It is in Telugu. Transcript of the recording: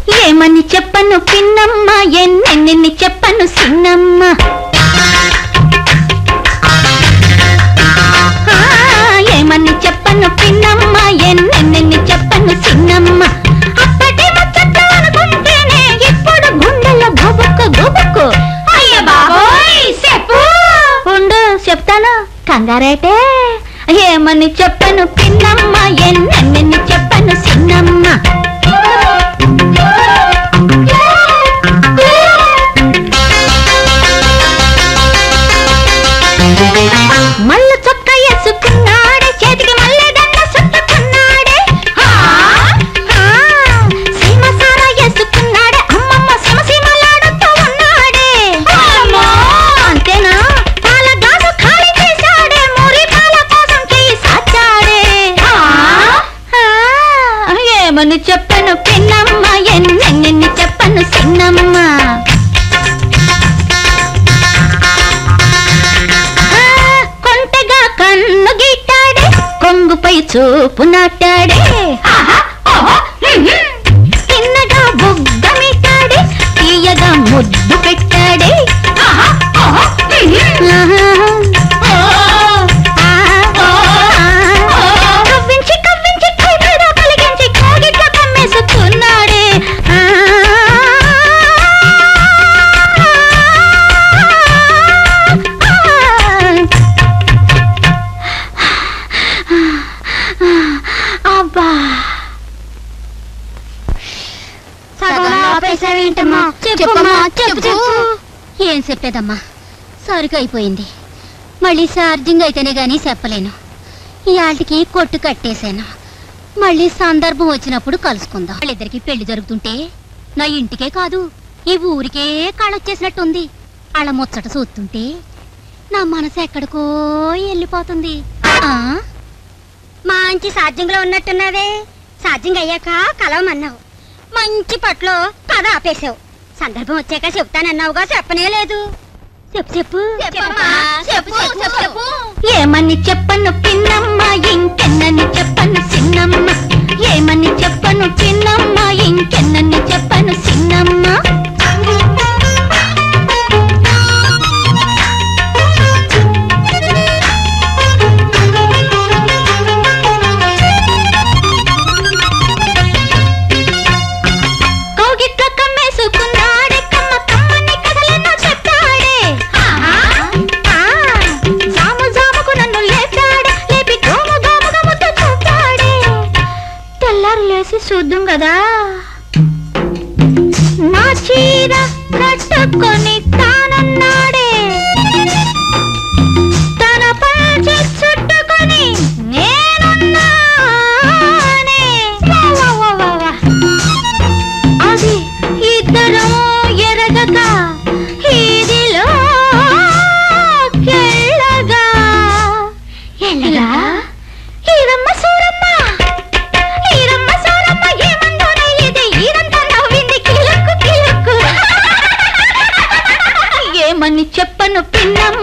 ఏమని చెప్పను పిన్నమ్మ, ఎన్నెన్ని చెప్పను సిన్నమ్మ. ఏమని చెప్పను పిన్నమ్మ, ఎన్నెన్ని చెప్పను సిన్నమ్మ. అప్పటి ముచ్చట్లు అనుకుంటేనే ఇప్పుడు గుండెలో గుబుక్కు గుబుక్కు. అయ్య బాబోయ్ చెప్పు. ఉండు చెప్తాను, కంగారేటే. ఏమని చెప్పను పిన్నమ్మ, ఎన్నెన్ని చెప్పను సిన్నమ్మ. మల్లు చొక్క వేసుకున్నాడే, చేతికి మల్లె దండ చుట్టుకున్నాడే. సీమ సారా వేసుకున్నాడే, అమ్మమ్మ సీమసీమలాడుతూ ఉన్నాడే. అంతేనా, పాల గ్లాసు ఖాళీ చేశాడే, మురి పాల కోసం చెయ్యి సాచాడే. ఏమని చెప్పను పిన్నమ్మ, ఎన్నెన్ని చెప్పను సిన్నమ్మ. కన్ను గిట్టాడే, కొంగుపై చూపు నాటాడే. తిన్నగా బుగ్గ మిట్టాడే, తీయగా ముద్దు పెట్టాడే. కవ్వించి కవ్వించి కైమేదో కలిగించి కోగిట్లో కమ్మేసుకున్నాడే. ఏం చెప్పేదమ్మా, సరుకు అయిపోయింది. మళ్ళీ ఛార్జింగ్ అయితేనే గానీ చెప్పలేను. ఇవాళకి కొట్టు కట్టేశాను. మళ్ళీ సందర్భం వచ్చినప్పుడు కలుసుకుందాం. వాళ్ళిద్దరికి పెళ్లి జరుగుతుంటే నా ఇంటికే కాదు ఈ ఊరికే కాళ్ళొచ్చేసినట్టుంది. వాళ్ళ ముచ్చట చూస్తుంటే నా మనసు ఎక్కడికో వెళ్ళిపోతుంది. మంచి ఛార్జింగ్ లో ఉన్నట్టున్నదే. ఛార్జింగ్ అయ్యాక కలవమన్నావు, మంచి పట్లో కథ ఆపేశావు. సందర్భం వచ్చాక చెప్తానన్నావుగా, చెప్పనే లేదు. చెప్పు చెప్పు. ఏమని చెప్పను పిన్నమ్మ, ఇంకెన్నని చెప్పను సిన్నమ్మ. ఏమని చెప్పను పిన్నమ్మ, ఇంకెన్నని చెప్పను సిన్నమ్మ. చూద్దాం కదా. నా చీర కట్టుకొని తానన్నాడే, తన పంచె చుట్టుకొని నేనున్నానే. అది ఇద్దరం ఎరగక ఇదిలో కెళ్ళగా ఎల్లగా ఈరమ్మ సూరమ్మ ఏమని చెప్పను పిన్నమ్మ,